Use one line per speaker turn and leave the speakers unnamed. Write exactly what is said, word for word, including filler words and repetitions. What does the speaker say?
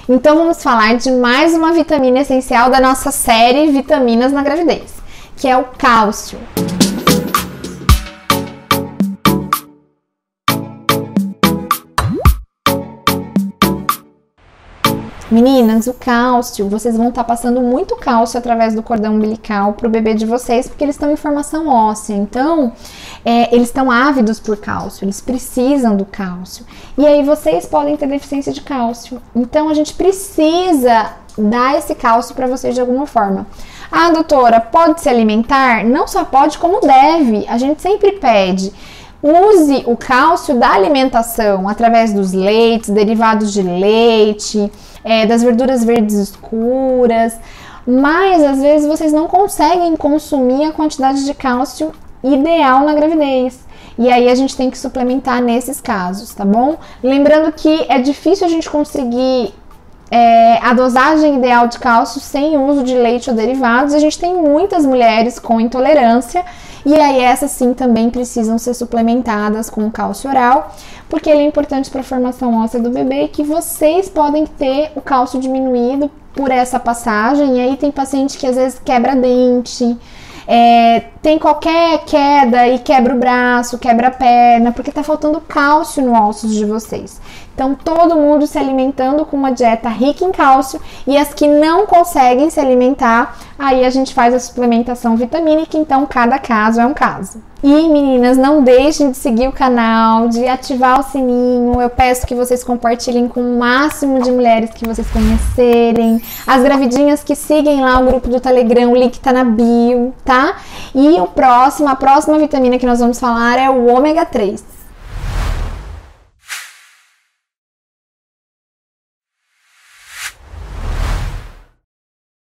Então vamos falar de mais uma vitamina essencial da nossa série Vitaminas na Gravidez, que é o cálcio. Meninas, o cálcio, vocês vão estar passando muito cálcio através do cordão umbilical para o bebê de vocês, porque eles estão em formação óssea, então é, eles estão ávidos por cálcio, eles precisam do cálcio. E aí vocês podem ter deficiência de cálcio, então a gente precisa dar esse cálcio para vocês de alguma forma. Ah, doutora, pode se alimentar? Não só pode, como deve, a gente sempre pede. Use o cálcio da alimentação através dos leites, derivados de leite, é, das verduras verdes escuras, mas às vezes vocês não conseguem consumir a quantidade de cálcio ideal na gravidez. E aí a gente tem que suplementar nesses casos, tá bom? Lembrando que é difícil a gente conseguir É, a dosagem ideal de cálcio sem uso de leite ou derivados. A gente tem muitas mulheres com intolerância e aí essas sim também precisam ser suplementadas com cálcio oral, porque ele é importante para a formação óssea do bebê e que vocês podem ter o cálcio diminuído por essa passagem. E aí tem paciente que às vezes quebra dente, é, tem qualquer queda e quebra o braço, quebra a perna, porque tá faltando cálcio no ossos de vocês. Então, todo mundo se alimentando com uma dieta rica em cálcio, e as que não conseguem se alimentar, aí a gente faz a suplementação vitamínica, então cada caso é um caso. E meninas, não deixem de seguir o canal, de ativar o sininho. Eu peço que vocês compartilhem com o máximo de mulheres que vocês conhecerem. As gravidinhas que seguem lá o grupo do Telegram, o link tá na bio, tá? E o próximo, a próxima vitamina que nós vamos falar é o ômega três.